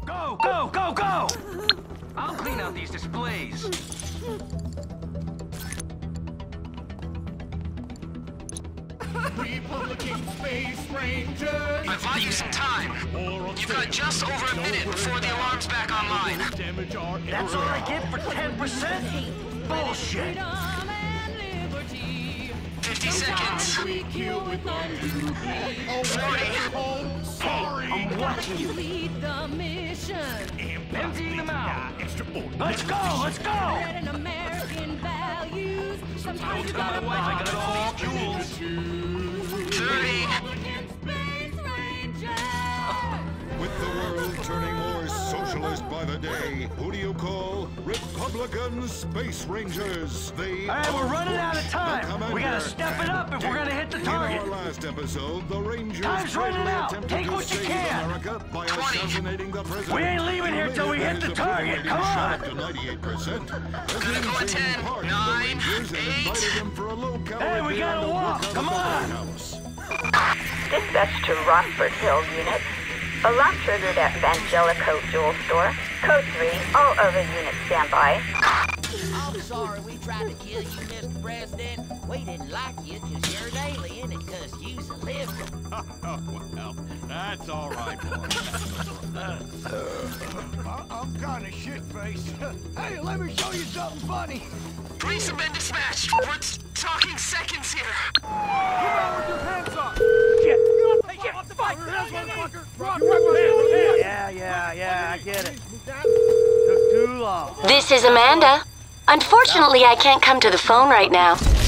Go, go, go, go! I'll clean out these displays. Republican Space Rangers! I've bought you some time. You've got just over a minute before the alarm's back online. That's all I get for 10%? Bullshit! 50 seconds. 40. Hey, I'm watching you. Emptying them out. Let's go, let's go! Don't tell my wife I got all these jewels. 30. With the world turning more socialist by the day, who do you call Republican Space Rangers? They All right, we're are running out of Bush, time. the commander, We gotta step it up if we're gonna hit the target. In our last episode, the Rangers Time's running bravely out. attempted Take to what you save can. America by 20. assassinating the president. We ain't leaving here till we hit the target. Come Shot on. up to 98%. Gonna go at 10, 9, 8. Hey, we gotta walk. Come on. Dispatch to Rockford Hill unit. Alarm triggered at Vangelico Jewel Store. Code 3, all other units stand by. I'm sorry we tried to kill you, Mr. President. We didn't like you because you're an alien and because you's a liberal. Oh, well, that's all right, boy. I'm kind of shit-faced. Hey, let me show you something funny. Police have been dispatched. We're talking seconds here. Get out with your hands up. Shit. Yeah, I get it. Took too long. This is Amanda. Unfortunately, I can't come to the phone right now.